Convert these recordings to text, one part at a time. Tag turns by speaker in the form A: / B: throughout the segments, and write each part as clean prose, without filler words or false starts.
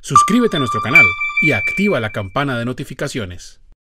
A: Suscríbete a nuestro canal y activa la campana de notificaciones.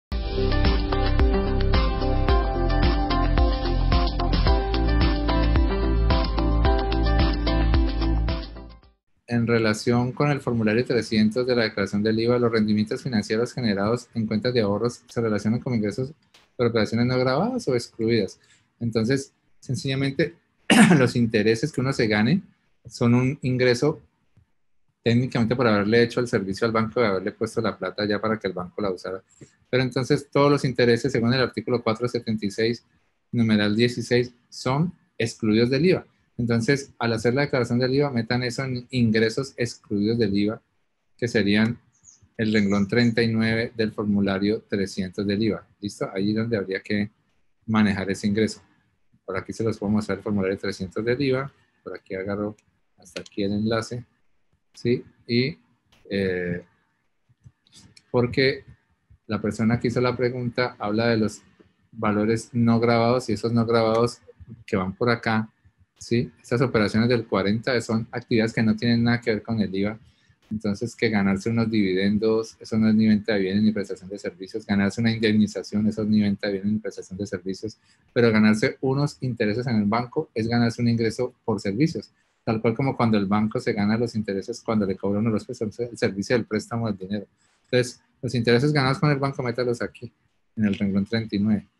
B: En relación con el formulario 300 de la declaración del IVA, los rendimientos financieros generados en cuentas de ahorros se relacionan con ingresos por operaciones no grabadas o excluidas. Entonces, sencillamente, los intereses que uno se gane son un ingreso técnicamente por haberle hecho el servicio al banco y haberle puesto la plata ya para que el banco la usara. Pero entonces todos los intereses, según el artículo 476, numeral 16, son excluidos del IVA. Entonces, al hacer la declaración del IVA, metan eso en ingresos excluidos del IVA, que serían el renglón 39 del formulario 300 del IVA. ¿Listo? Ahí es donde habría que manejar ese ingreso. Por aquí se los puedo mostrar el formulario 300 del IVA. Por aquí agarro hasta aquí el enlace. ¿Sí? Y porque la persona que hizo la pregunta habla de los valores no grabados y esos no grabados que van por acá, ¿sí? Estas operaciones del 40 son actividades que no tienen nada que ver con el IVA. Entonces, que ganarse unos dividendos, eso no es ni venta de bienes ni prestación de servicios. Ganarse una indemnización, eso es ni venta de bienes ni prestación de servicios. Pero ganarse unos intereses en el banco es ganarse un ingreso por servicios. Tal cual como cuando el banco se gana los intereses cuando le cobra uno los préstamos, el servicio del préstamo del dinero. Entonces, los intereses ganados con el banco, métalos aquí, en el renglón 39.